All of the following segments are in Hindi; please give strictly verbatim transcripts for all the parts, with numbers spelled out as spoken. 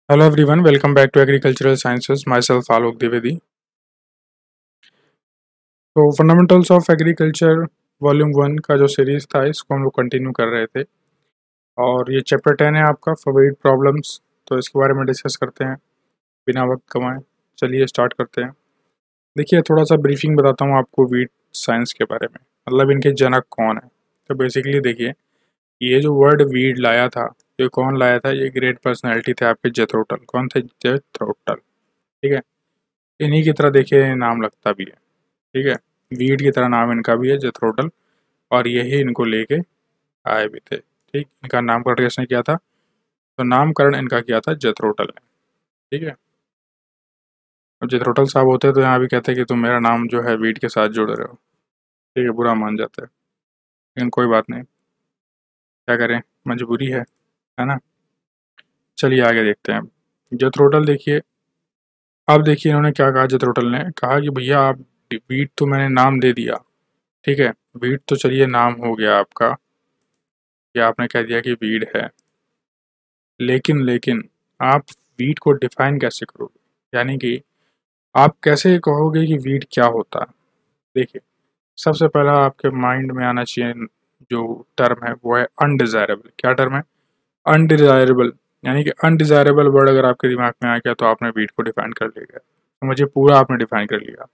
Hello everyone, welcome back to Agricultural Sciences. Myself Alok Dwivedi. तो fundamentals of agriculture volume one का जो सीरीज था इसको हम लोग कंटिन्यू कर रहे थे और ये चैप्टर टेन है आपका फॉरवर्ड प्रॉब्लम्स। तो इसके बारे में डिस्कस करते हैं बिना वक्त गंवाए। चलिए स्टार्ट करते हैं। देखिए थोड़ा सा ब्रीफिंग बताता हूँ आपको वीट साइंस के बारे में, मतलब इनके जनक कौन है। तो बेसिकली देखिए ये जो वर्ड वीड लाया था, ये कौन लाया था? ये ग्रेट पर्सनैलिटी थे आपके जेथरोटल। कौन थे? जेथरोटल। ठीक है, इन्हीं की तरह देखिए नाम लगता भी है। ठीक है, वीड की तरह नाम इनका भी है जेथरोटल, और यही इनको लेके आए भी थे। ठीक, इनका नामकरण किसने किया था? तो नामकरण इनका किया था जेथरोटल ने। ठीक है, अब जेथरोटल साहब होते तो यहाँ भी कहते कि तुम मेरा नाम जो है वीड के साथ जोड़ रहे हो। ठीक है, बुरा मान जाता है, लेकिन कोई बात नहीं, क्या करें, मजबूरी है है ना। चलिए आगे देखते हैं। जेथरोटल देखिए, अब देखिए इन्होंने क्या कहा। जेथरोटल ने कहा कि भैया आप वीड तो मैंने नाम दे दिया, ठीक है, वीड तो चलिए नाम हो गया आपका, या आपने कह दिया कि वीड है, लेकिन लेकिन आप वीट को डिफाइन कैसे करोगे? यानी कि आप कैसे कहोगे कि वीट क्या होता है? देखिए सबसे पहला आपके माइंड में आना चाहिए जो टर्म है वो है अनडिजायरेबल। क्या टर्म है? अनडिजायरेबल। यानी कि अनडिजायरेबल वर्ड अगर आपके दिमाग में आ गया तो आपने वीट को डिफाइन कर लिया। तो मुझे पूरा आपने डिफाइन कर लिया।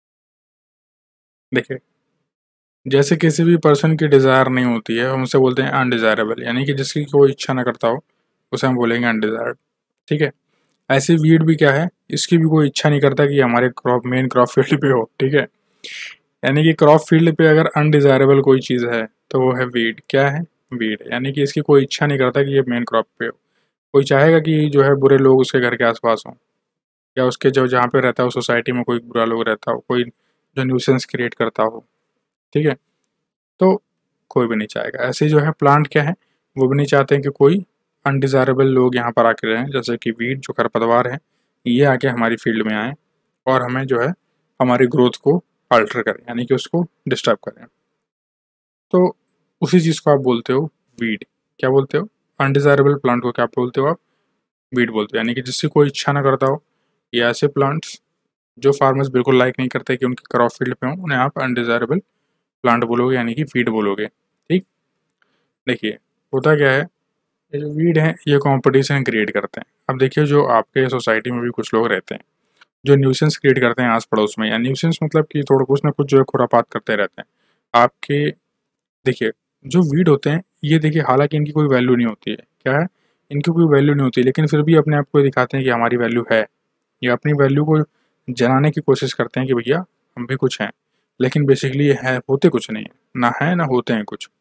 देखिए जैसे किसी भी पर्सन की डिज़ायर नहीं होती है, हम उसे बोलते हैं अनडिजायरेबल, यानी कि जिसकी कोई इच्छा ना करता हो उसे हम बोलेंगे अनडिजायर्ड। ठीक है, ऐसे वीड भी क्या है, इसकी भी कोई इच्छा नहीं करता कि हमारे क्रॉप मेन क्रॉप फील्ड पे हो। ठीक है, यानी कि क्रॉप फील्ड पे अगर अनडिजायरेबल कोई चीज़ है तो वो है वीड। क्या है? वीड। यानी कि इसकी कोई इच्छा नहीं करता कि ये मेन क्रॉप पे हो। कोई चाहेगा कि जो है बुरे लोग उसके घर के आसपास हों, या उसके जो जहाँ पे रहता हो सोसाइटी में कोई बुरा लोग रहता हो, कोई जो न्यूसेंस क्रिएट करता हो। ठीक है, तो कोई भी नहीं चाहेगा। ऐसे जो है प्लांट क्या है, वो भी नहीं चाहते हैं कि कोई अनडिजायरेबल लोग यहाँ पर आके रहें, जैसे कि वीड जो खरपतवार है ये आके हमारी फील्ड में आए और हमें जो है हमारी ग्रोथ को अल्टर करें, यानी कि उसको डिस्टर्ब करें। तो उसी चीज़ को आप बोलते हो वीड। क्या बोलते हो? अनडिजायरेबल प्लांट को क्या बोलते हो आप? वीड बोलते हो। यानी कि जिससे कोई इच्छा ना करता हो, ये ऐसे प्लांट्स जो फार्मर्स बिल्कुल लाइक नहीं करते कि उनके क्रॉप फील्ड पे हों, उन्हें आप अनडिजायरेबल प्लांट बोलोगे, यानी कि वीड बोलोगे। ठीक, देखिए होता क्या है, ये जो वीड हैं ये कंपटीशन क्रिएट करते हैं। अब देखिए जो आपके सोसाइटी में भी कुछ लोग रहते हैं जो न्यूसेंस क्रिएट करते हैं आस पड़ोस में, या न्यूसेंस मतलब कि थोड़ा कुछ ना कुछ जो है खुरापात करते रहते हैं आपके। देखिए जो वीड होते हैं ये, देखिए हालांकि इनकी कोई वैल्यू नहीं होती है। क्या है? इनकी कोई वैल्यू नहीं होती, लेकिन फिर भी अपने आप को दिखाते हैं कि हमारी वैल्यू है। ये अपनी वैल्यू को जनाने की कोशिश करते हैं कि भैया हम भी कुछ हैं, लेकिन बेसिकली ये है होते कुछ नहीं है, ना है ना होते हैं कुछ।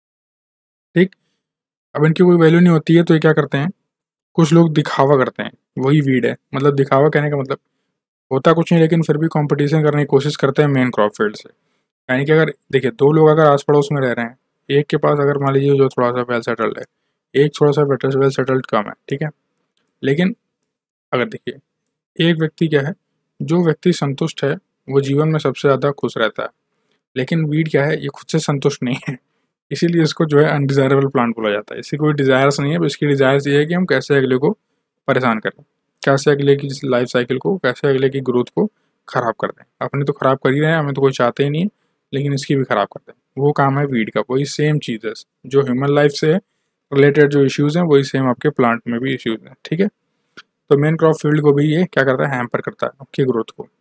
ठीक, अब इनकी कोई वैल्यू नहीं होती है तो ये क्या करते हैं, कुछ लोग दिखावा करते हैं, वही वीड है। मतलब दिखावा कहने का मतलब होता कुछ नहीं, लेकिन फिर भी कंपटीशन करने की कोशिश करते हैं मेन क्रॉप फील्ड से। यानी कि अगर देखिए दो लोग अगर आस पड़ोस में रह रहे हैं, एक के पास अगर मान लीजिए जो थोड़ा सा वेल सेटल्ड है, एक थोड़ा सा वेल सेटल्ड कम है। ठीक है, लेकिन अगर देखिए एक व्यक्ति क्या है, जो व्यक्ति संतुष्ट है वो जीवन में सबसे ज़्यादा खुश रहता है, लेकिन वीड क्या है, ये खुद से संतुष्ट नहीं है, इसीलिए इसको जो है अनडिजायरेबल प्लांट बोला जाता है। इसकी कोई डिज़ायर्स नहीं है, इसकी डिज़ायर्स ये है कि हम कैसे अगले को परेशान करें, कैसे अगले की लाइफ साइकिल को, कैसे अगले की ग्रोथ को ख़राब कर दें। अपनी तो ख़राब कर ही रहे हैं, हमें तो कोई चाहते ही नहीं है, लेकिन इसकी भी ख़राब कर दें। वो काम है वीड का। वही सेम चीज़ है जो ह्यूमन लाइफ से रिलेटेड जो इश्यूज़ हैं, वही सेम आपके प्लांट में भी इश्यूज़ हैं। ठीक है, तो मेन क्रॉप फील्ड को भी ये क्या करता है, हैम्पर करता है आपकी ग्रोथ को।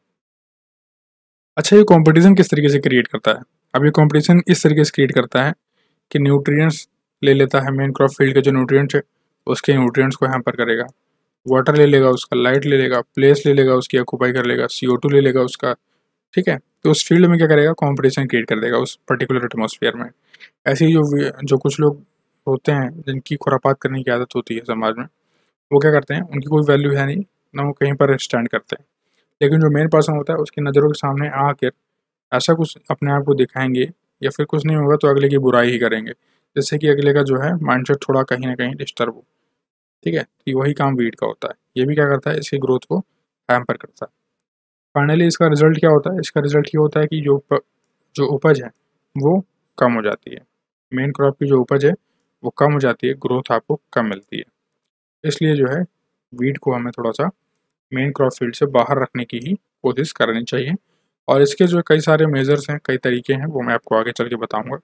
अच्छा, ये कंपटीशन किस तरीके से क्रिएट करता है? अब ये कंपटीशन इस तरीके से क्रिएट करता है कि न्यूट्रिएंट्स ले लेता है, मेन क्रॉप फील्ड के जो न्यूट्रिएंट्स है उसके न्यूट्रिएंट्स को हैम्पर करेगा। वाटर ले लेगा उसका, लाइट ले लेगा, प्लेस ले लेगा उसकी, ऑक्यूपाई कर लेगा, सी ओ टू ले लेगा उसका। ठीक है, तो उस फील्ड में क्या करेगा, कंपटीशन क्रिएट कर देगा उस पर्टिकुलर एटमॉस्फेयर में। ऐसे ही जो जो कुछ लोग होते हैं जिनकी खुरापात करने की आदत होती है समाज में, वो क्या करते हैं, उनकी कोई वैल्यू है नहीं, ना वो कहीं पर स्टैंड करते हैं, लेकिन जो मेन पर्सन होता है उसकी नज़रों के सामने आकर ऐसा कुछ अपने आप को दिखाएंगे, या फिर कुछ नहीं होगा तो अगले की बुराई ही करेंगे, जिससे कि अगले का जो है माइंडसेट थोड़ा कहीं ना कहीं डिस्टर्ब हो। ठीक है, तो वही काम वीड का होता है। ये भी क्या करता है, इसकी ग्रोथ को हैम्पर करता है। फाइनली इसका रिजल्ट क्या होता है? इसका रिजल्ट ये होता है कि जो प, जो उपज है वो कम हो जाती है। मेन क्रॉप की जो उपज है वो कम हो जाती है, ग्रोथ आपको कम मिलती है। इसलिए जो है वीट को हमें थोड़ा सा मेन क्रॉप फील्ड से बाहर रखने की ही कोशिश करनी चाहिए। और इसके जो कई सारे मेजर्स हैं, कई तरीके हैं, वो मैं आपको आगे चल के बताऊंगा।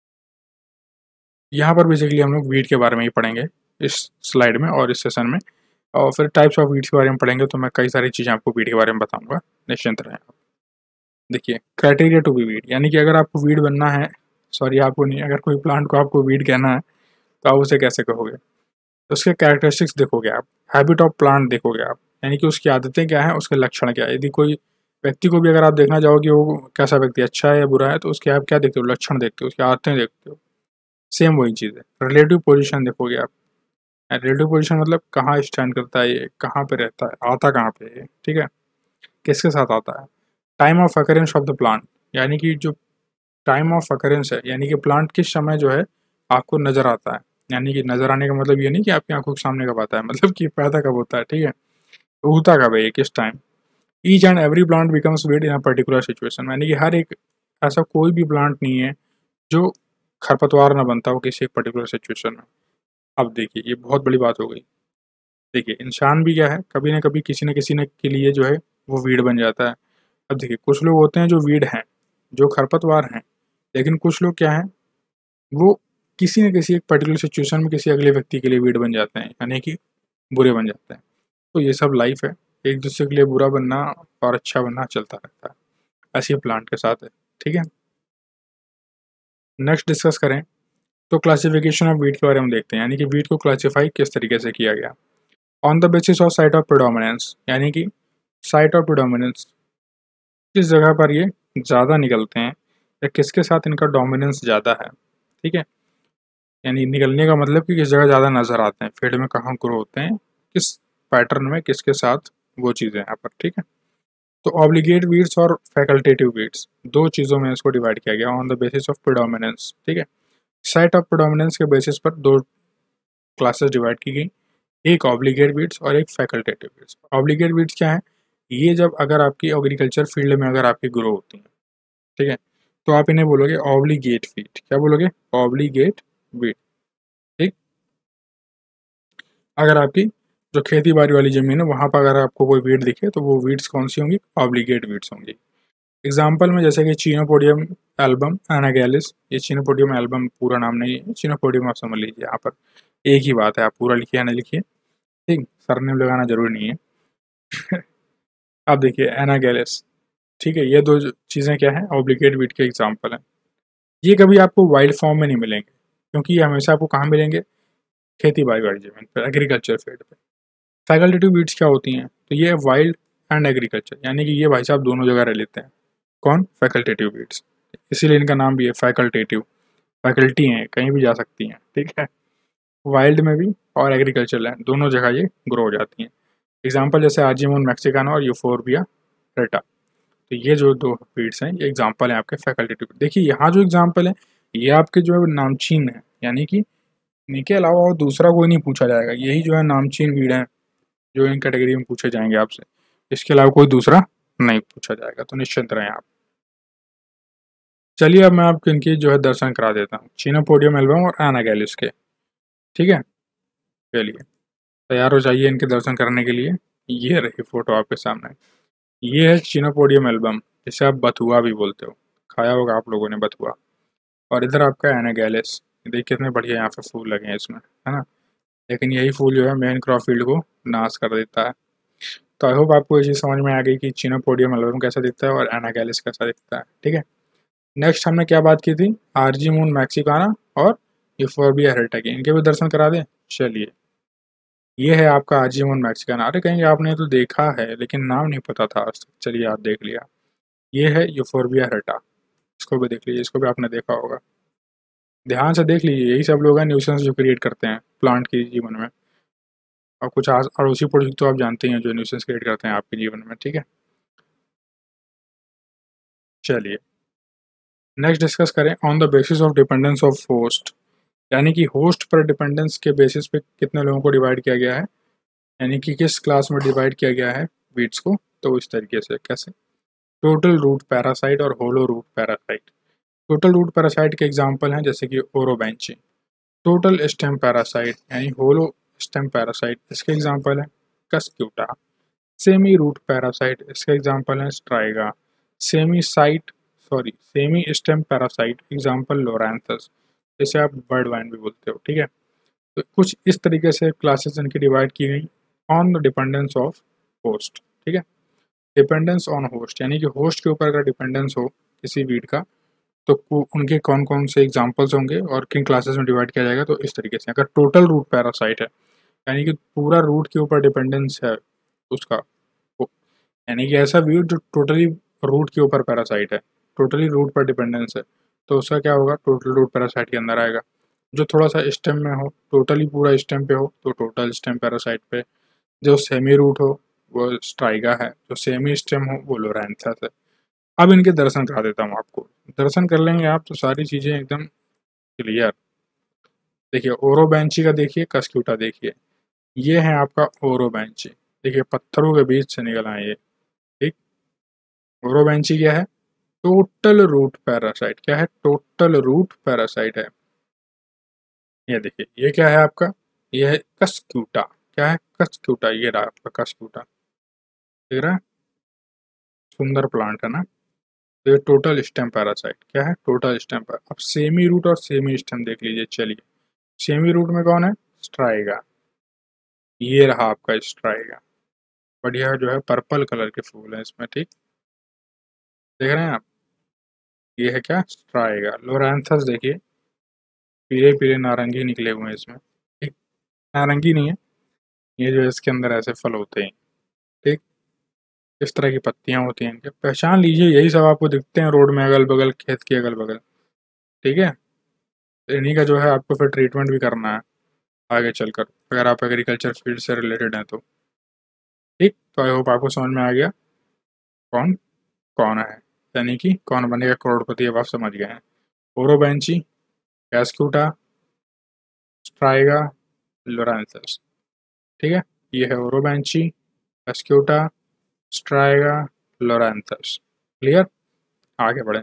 यहाँ पर बेसिकली हम लोग वीट के बारे में ही पढ़ेंगे इस स्लाइड में और इस सेशन में, और फिर टाइप्स ऑफ वीट्स के बारे में पढ़ेंगे, तो मैं कई सारी चीज़ें आपको वीट के बारे में बताऊंगा, निश्चिंत रहें आप। देखिए, क्राइटेरिया टू बी वीड, यानी कि अगर आपको वीड बनना है, सॉरी आपको नहीं, अगर कोई प्लांट को आपको वीड कहना है तो आप उसे कैसे कहोगे? तो उसके कैरेक्टरिस्टिक्स देखोगे आप, हैबिट ऑफ प्लांट देखोगे आप, यानी कि उसकी आदतें क्या हैं, उसके लक्षण क्या है। यदि कोई व्यक्ति को भी अगर आप देखना चाहोगे वो कैसा व्यक्ति, अच्छा है या बुरा है, तो उसके आप क्या देखते हो? लक्षण देखते हो, उसकी आदतें देखते हो। सेम वही चीज़ है। रिलेटिव पोजीशन देखोगे आप, रिलेटिव पोजीशन मतलब कहाँ स्टैंड करता है ये, कहाँ पे रहता है, आता कहाँ पे है, ठीक है, किसके साथ आता है। Time of occurrence of the plant, यानी कि जो टाइम ऑफ अकरेंस है, यानी कि प्लांट किस समय जो है आपको नज़र आता है। यानी कि नज़र आने का मतलब ये नहीं कि आपकी आंखों के सामने कब आता है, मतलब कि पैदा कब होता है, ठीक है, उगता कब है ये, किस time. Each and every plant becomes weed in a particular situation, यानी कि हर एक, ऐसा कोई भी प्लांट नहीं है जो खरपतवार ना बनता हो किसी एक पर्टिकुलर सिचुएशन में। अब देखिए, ये बहुत बड़ी बात हो गई। देखिए, इंसान भी क्या है, कभी ना कभी किसी न किसी ने के लिए जो है वो वीड बन जाता है। अब देखिए, कुछ लोग होते हैं जो वीड हैं, जो खरपतवार हैं, लेकिन कुछ लोग क्या हैं, वो किसी न किसी एक पर्टिकुलर सिचुएशन में किसी अगले व्यक्ति के लिए वीड बन जाते हैं, यानी कि बुरे बन जाते हैं। तो ये सब लाइफ है, एक दूसरे के लिए बुरा बनना और अच्छा बनना चलता रहता है, ऐसे ही प्लांट के साथ है, ठीक है। नेक्स्ट डिस्कस करें तो क्लासिफिकेशन ऑफ वीट के बारे में देखते हैं, यानी कि वीट को क्लासीफाई किस तरीके से किया गया। On the basis of site of predominance, यानी कि साइट ऑफ प्रेडोमिनेंस, किस जगह पर ये ज़्यादा निकलते हैं या किसके साथ इनका डोमिनेंस ज़्यादा है, ठीक है। यानी निकलने का मतलब कि किस जगह ज़्यादा नज़र आते हैं, फील्ड में कहाँ ग्रो होते हैं, किस पैटर्न में, किसके साथ, वो चीज़ें यहाँ पर, ठीक है। तो ऑब्लिगेट वीड्स और फैकल्टेटिव वीड्स, दो चीज़ों में इसको डिवाइड किया गया on the basis of predominance, ठीक है। साइट ऑफ प्रेडोमिनेंस के बेसिस पर दो क्लासेस डिवाइड की गई, एक ऑब्लिगेट वीड्स और एक फैकल्टेटिव वीड्स। ऑब्लिगेट वीड्स क्या है? ये जब अगर आपकी एग्रीकल्चर फील्ड में अगर आपकी ग्रो होती है, ठीक है, तो आप इन्हें बोलोगे ऑब्लिगेट वीड। क्या बोलोगे? ऑब्लिगेट वीड, ठीक। अगर आपकी जो खेती बाड़ी वाली जमीन है वहाँ पर अगर आपको कोई वीड दिखे तो वो वीड्स कौन सी होंगी? ऑब्लिगेट वीड्स होंगी। एग्जाम्पल में जैसे कि चीनोपोडियम एल्बम एनागैलिस, ये चीनोपोडियम एल्बम पूरा नाम नहीं है, चीनोपोडियम आप समझ लीजिए, यहाँ पर एक ही बात है, आप पूरा लिखिए या नहीं लिखिए, ठीक, सरनेम लगाना जरूरी नहीं है। अब देखिए एनागैलिस, ठीक है, ये दो चीज़ें क्या है? ऑब्लिगेट वीड के एग्जाम्पल हैं। ये कभी आपको वाइल्ड फॉर्म में नहीं मिलेंगे, क्योंकि ये हमेशा आपको कहाँ मिलेंगे? खेती बाड़ी वाली जमीन पर, एग्रीकल्चर फील्ड पे। फैकल्टेटिव वीड्स क्या होती हैं? तो ये वाइल्ड एंड एग्रीकल्चर, यानी कि ये भाई साहब दोनों जगह रह लेते हैं। कौन? फैकल्टेटिव वीड्स, इसीलिए इनका नाम भी है फैकल्टेटिव, फैकल्टी हैं, कहीं भी जा सकती हैं, ठीक है। वाइल्ड में भी और एग्रीकल्चर लैंड दोनों जगह ये ग्रो हो जाती हैं। एग्जाम्पल जैसे आर्जीमोन मैक्सिकाना और यूफोरबिया रेटा, तो ये जो दो वीड्स हैं ये एग्जाम्पल हैं आपके फैकल्टेटिव। देखिए यहाँ जो एग्जाम्पल है ये आपके जो है नामचीन है, यानी कि इनके अलावा और दूसरा कोई नहीं पूछा जाएगा, यही जो है नामचीन वीड है जो इन कैटेगरी में पूछे जाएंगे आपसे, इसके अलावा कोई दूसरा नहीं पूछा जाएगा, तो निश्चिंत रहें आप। चलिए अब मैं आपको इनकी जो है दर्शन करा देता हूँ, चीनोपोडियम एल्बम और एनागैलिस के, ठीक है। चलिए तैयार हो जाइए इनके दर्शन करने के लिए। ये रही फोटो आपके सामने, ये है चीनोपोडियम एल्बम, जिसे आप बथुआ भी बोलते हो, खाया होगा आप लोगों ने बथुआ। और इधर आपका एनागैलिस, देखिए कितने बढ़िया यहाँ पे फूल लगे हैं इसमें, है ना। लेकिन यही फूल जो है मेन क्रॉप फील्ड को नाश कर देता है। तो आई होप आपको ये चीज़ समझ में आ गई कि चीनोपोडियम एल्बम कैसा दिखता है और एनागैलिस कैसा दिखता है, ठीक है। नेक्स्ट हमने क्या बात की थी? आर्जीमोन मैक्सिकाना और यूफोर्बिया हेरेटा की, इनके भी दर्शन करा दें। चलिए ये है आपका आर्जीमोन मैक्सिकाना, अरे कहेंगे आपने तो देखा है लेकिन नाम नहीं पता था आज तक, चलिए आप देख लिया। ये है यूफोर्बिया हेरेटा, इसको भी देख लीजिए, इसको भी आपने देखा होगा, ध्यान से देख लीजिए। यही सब लोग हैं न्यूसेंस जो क्रिएट करते हैं प्लांट के जीवन में, और कुछ अड़ोसी पड़ोसी तो आप जानते हैं जो न्यूसेंस क्रिएट करते हैं आपके जीवन में, ठीक है। चलिए नेक्स्ट डिस्कस करें on the basis of dependence of host, यानी कि होस्ट पर डिपेंडेंस के बेसिस पे कितने लोगों को डिवाइड किया गया है, यानी कि किस क्लास में डिवाइड किया गया है वीड्स को। तो इस तरीके से, कैसे? टोटल रूट पैरासाइट और holo root parasite. Total root parasite के एग्जांपल हैं जैसे कि ओरोबेंची। टोटल स्टेम पैरासाइट यानी होलो स्टेम पैरासाइट, इसके एग्जांपल है कस्क्यूटा। सेमी रूट पैरासाइट, इसका एग्जांपल है Striga. Semi site sorry semi stem parasite, example Loranthus, जैसे आप बर्ड वाइन भी बोलते हो, ठीक है। तो कुछ इस तरीके से क्लासेस इनकी डिवाइड की गई on the dependence of host, ठीक है। डिपेंडेंस ऑन होस्ट यानी कि होस्ट के ऊपर अगर डिपेंडेंस हो किसी वीड का तो उनके कौन कौन से एग्जांपल्स होंगे और किन क्लासेस में डिवाइड किया जाएगा। तो इस तरीके से अगर टोटल रूट पैरासाइट है यानी कि पूरा रूट के ऊपर डिपेंडेंस है उसका, यानी कि ऐसा वीड जो टोटली रूट के ऊपर पैरासाइट है, टोटली रूट पर डिपेंडेंस है, तो उसका क्या होगा, टोटल रूट पैरासाइट के अंदर आएगा। जो थोड़ा सा स्टेम में हो, टोटली पूरा स्टेम पे हो तो टोटल स्टेम पैरासाइट पे। जो सेमी रूट हो वो स्ट्राइगा है, जो सेमी स्टेम हो वो लोरेंथस है। अब इनके दर्शन करा देता हूँ आपको, दर्शन कर लेंगे आप तो सारी चीज़ें एकदम क्लियर। देखिए ओरोबेंची का देखिए, कस्क्यूटा देखिए, ये है आपका ओरोबेंची। देखिए पत्थरों के बीच से निकल आए ये, ठीक। ओरोबेंची क्या है, टोटल रूट पैरासाइट। क्या है, टोटल रूट पैरासाइट है। ये देखिए ये क्या है आपका, ये है कस्क्यूटा। क्या है, कस्क्यूटा, ये रहा आपका कस्क्यूटा, दिख रहा है, सुंदर प्लांट है ना। तो ये टोटल स्टेम पैरासाइट। क्या है, टोटल स्टेम पर। अब सेमी रूट और सेमी स्टेम देख लीजिए। चलिए सेमी रूट में कौन है, स्ट्राइगा, ये रहा आपका स्ट्राइगा, बढ़िया जो है पर्पल कलर के फूल हैं इसमें, ठीक देख रहे हैं आप। ये है क्या, स्ट्राइगा। लोरेंथस देखिए पीले पीले नारंगी निकले हुए हैं इसमें, ठीक, नारंगी नहीं है, ये जो है इसके अंदर ऐसे फल होते हैं, ठीक, इस तरह की पत्तियां होती हैं इनके, पहचान लीजिए। यही सब आपको दिखते हैं रोड में अगल बगल, खेत के अगल बगल, ठीक है। इन्हीं का जो है आपको फिर ट्रीटमेंट भी करना है आगे चलकर, अगर आप एग्रीकल्चर फील्ड से रिलेटेड हैं तो, ठीक। तो आई होप आपको समझ में आ गया कौन कौन है, यानी कि कौन बनेगा करोड़पति, अब आप समझ गए हैं। ओरोबेंची, कैस्क्यूटा, स्ट्राइगा, लोरेंथस, ठीक है। ये है ओरोबेंची, कैस्क्यूटा, स्ट्राइगा, लोरेंथस, क्लियर। आगे बढ़े।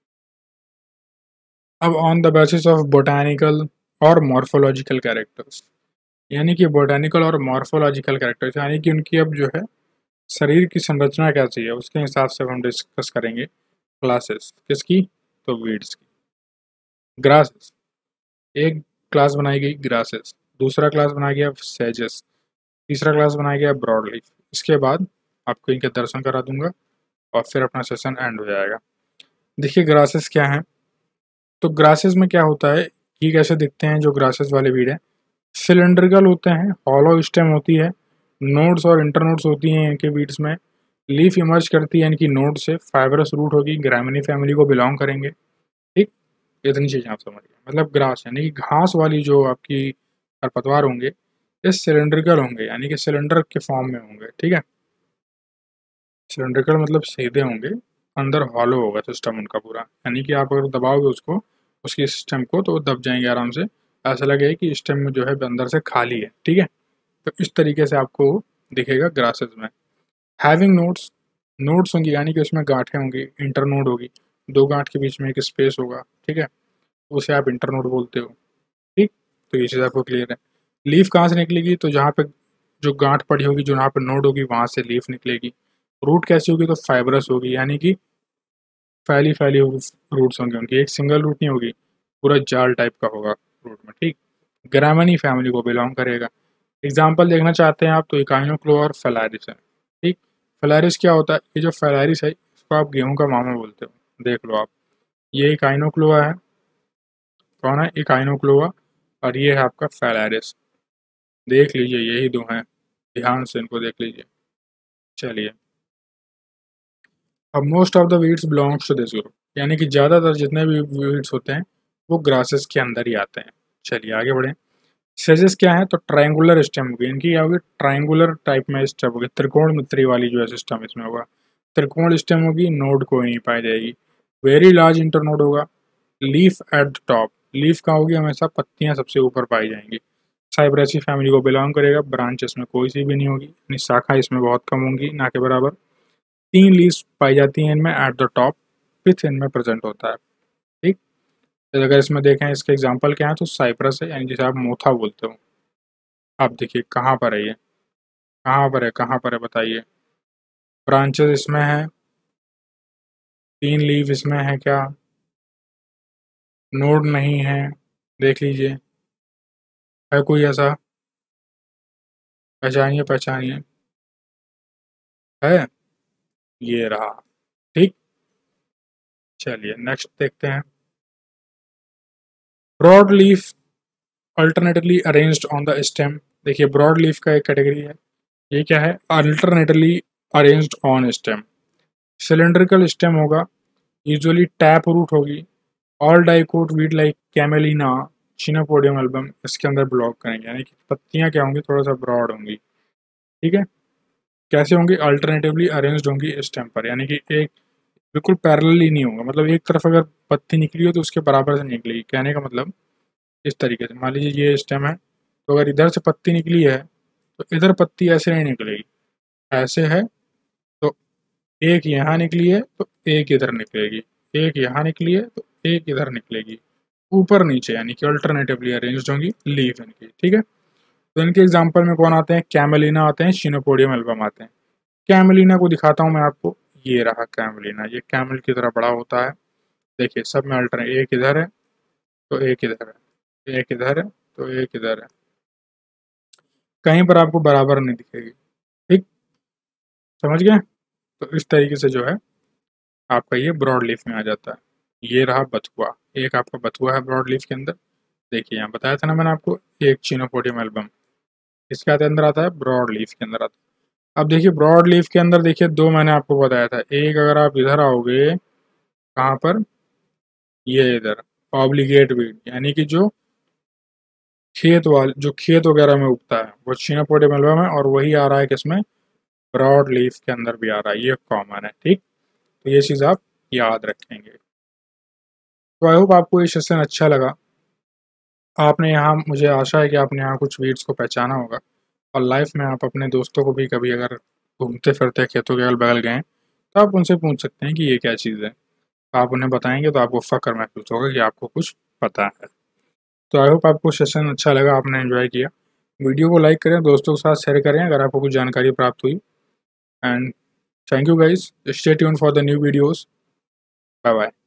अब on the basis of botanical और मॉर्फोलॉजिकल कैरेक्टर्स, यानी कि बोटानिकल और मॉर्फोलॉजिकल कैरेक्टर्स यानी कि उनकी अब जो है शरीर की संरचना क्या चाहिए उसके हिसाब से हम डिस्कस करेंगे क्लासेस किसकी, तो वीड्स की। ग्रासेस, एक क्लास बनाई गई ग्रासेस, दूसरा क्लास बनाया गया सेजेस, तीसरा क्लास बनाया गया ब्रॉडलीफ। इसके बाद आपको इनके दर्शन करा दूंगा और फिर अपना सेशन एंड हो जाएगा। देखिए ग्रासेस क्या हैं, तो ग्रासेस में क्या होता है, ये कैसे दिखते हैं जो ग्रासेस वाले वीड हैं, सिलेंड्रिकल होते हैं, हॉलो स्टेम होती है, नोड्स और इंटरनोड्स होती हैं इनके वीड्स में, लीफ इमर्ज करती है इनकी नोड से, फाइबरस रूट होगी, ग्रामिनी फैमिली को बिलोंग करेंगे, ठीक। इतनी चीज़ें आप समझ गए। मतलब ग्रास यानी कि घास वाली जो आपकी खरपतवार होंगे ये सिलेंड्रिकल होंगे, यानी कि सिलेंडर के फॉर्म में होंगे, ठीक है। सिलेंड्रिकल मतलब सीधे होंगे, अंदर हॉलो होगा सिस्टम उनका पूरा, यानी कि आप अगर दबाओगे उसको, उसकी सिस्टम को, तो वो दब जाएंगे आराम से, ऐसा लगेगा कि स्टेम में जो है अंदर से खाली है, ठीक है। तो इस तरीके से आपको दिखेगा ग्रासेस में। हैविंग नोड्स, नोड्स होंगी यानी कि उसमें गांठें होंगी, इंटरनोड होगी, दो गांठ के बीच में एक स्पेस होगा, ठीक है, उसे आप इंटरनोड बोलते हो, ठीक। तो ये चीज़ आपको क्लियर है। लीफ कहाँ से निकलेगी, तो जहाँ पे जो गांठ पड़ी होगी, जो जहाँ पे नोड होगी वहाँ से लीफ निकलेगी। रूट कैसी होगी, तो फाइबरस होगी, यानी कि फैली फैली होगी रूट्स होंगे उनकी, एक सिंगल रूट नहीं होगी, पूरा जाल टाइप का होगा रूट में, ठीक। ग्रामिनी फैमिली को बिलोंग करेगा। एग्जाम्पल देखना चाहते हैं आप तो इकाइनोक्लोआ और फेलारिस है, ठीक। फेलारिस क्या होता है, ये जो फेलारिस है इसको आप गेहूं का मामा बोलते हो, देख लो आप। ये इकाइनोक्लोआ है, कौन है, इकाइनोक्लोआ, और ये है आपका फेलारिस, देख लीजिए यही दो हैं, ध्यान से इनको देख लीजिए। चलिए अब most of the weeds belongs to this group, यानी कि ज़्यादातर जितने भी वीड्स होते हैं वो ग्रासेस के अंदर ही आते हैं। चलिए आगे बढ़ें। सेजेस क्या है, तो ट्रायंगुलर स्टेम होगी इनकी, क्या होगी, ट्रायंगुलर टाइप में स्टेम होगी, त्रिकोण मित्री वाली जो है सिस्टम इसमें होगा, त्रिकोण स्टेम होगी, नोड कोई नहीं पाई जाएगी, वेरी लार्ज इंटरनोड होगा, leaf at the top, leaf कहाँ होगी, हमेशा पत्तियां सबसे ऊपर पाई जाएंगी, साइब्रेसी फैमिली को बिलोंग करेगा, ब्रांच इसमें कोई सी भी नहीं होगी, यानी शाखा इसमें बहुत कम होंगी, ना के बराबर। तीन लीव्स पाई जाती हैं इनमें एट द टॉप, फिफ्थ इनमें प्रेजेंट होता है, ठीक। तो अगर इसमें देखें इसके एग्जांपल क्या है, तो साइप्रस है, यानी जिसे आप मोथा बोलते हो। आप देखिए कहाँ पर है ये, कहाँ पर है, कहाँ पर है बताइए। ब्रांचेस इसमें है, तीन लीव इसमें है क्या, नोड नहीं है, देख लीजिए, है कोई ऐसा, पहचानिए पहचानिए, है, ये रहा। ठीक, चलिए नेक्स्ट देखते हैं। Broad leaf alternately arranged on the stem. देखिए ब्रॉड लीफ का एक कैटेगरी है, ये क्या है, alternately arranged on stem. Cylindrical stem होगा, यूजुअली टैप रूट होगी, all dicot weed like Camelina Chenopodium album इसके अंदर ब्लॉक करेंगे, यानी कि पत्तियां क्या होंगी, थोड़ा सा ब्रॉड होंगी। ठीक है, कैसे होंगी, अल्टरनेटिवली अरेंज्ड होंगी स्टेम पर, यानी कि एक बिल्कुल पैरेलल ही नहीं होगा, मतलब एक तरफ अगर पत्ती निकली हो तो उसके बराबर से निकलेगी, कहने का मतलब इस तरीके से। मान लीजिए ये स्टेम है, तो अगर इधर से पत्ती निकली है तो इधर पत्ती ऐसे नहीं निकलेगी, ऐसे है तो एक यहाँ निकली है तो एक इधर निकलेगी, एक यहाँ निकली है तो एक इधर निकलेगी, ऊपर नीचे, यानी कि अल्टरनेटिवली अरेंज्ड होंगी लीफ इनकी। ठीक है, तो इनके एग्जांपल में कौन आते हैं, कैमेलिना आते हैं, शिनोपोडियम एल्बम आते हैं। कैमेलिना को दिखाता हूँ मैं आपको, ये रहा कैमेलिना, ये कैमल की तरह बड़ा होता है। देखिए सब में अल्टरनेट, एक इधर है तो एक इधर है, एक इधर है तो एक इधर है, कहीं पर आपको बराबर नहीं दिखेगी। ठीक, समझ गए। तो इस तरीके से जो है आपका ये ब्रॉड लीफ में आ जाता है। ये रहा बथुआ, एक आपका बथुआ है ब्रॉड लीफ के अंदर। देखिए यहाँ बताया था ना मैंने आपको, एक चिनोपोडियम एल्बम इसके अंदर आता है, ब्रॉड लीफ के अंदर आता है। अब देखिए ब्रॉड लीफ के अंदर देखिए दो मैंने आपको बताया था, एक अगर आप इधर आओगे, कहाँ पर, ये इधर ऑब्लिगेट वीड, यानी कि जो खेत वाल जो खेत वगैरह में उगता है वो चिनोपोडियम एल्बम है, और वही आ रहा है किसमें, ब्रॉड लीफ के अंदर भी आ रहा है, ये कॉमन है। ठीक, तो ये चीज़ आप याद रखेंगे। तो आई होप आपको ये सेशन अच्छा लगा। आपने यहाँ, मुझे आशा है कि आपने यहाँ कुछ वीड्स को पहचाना होगा, और लाइफ में आप अपने दोस्तों को भी कभी अगर घूमते फिरते खेतों के अगल बगल गए तो आप उनसे पूछ सकते हैं कि ये क्या चीज़ है, आप उन्हें बताएंगे तो आपको फ़ख्र महसूस होगा कि आपको कुछ पता है। तो आई होप आपको सेशन अच्छा लगा, आपने एंजॉय किया। वीडियो को लाइक करें, दोस्तों के साथ शेयर करें अगर आपको कुछ जानकारी प्राप्त हुई। And thank you guys, stay tune for the new videos. Bye bye.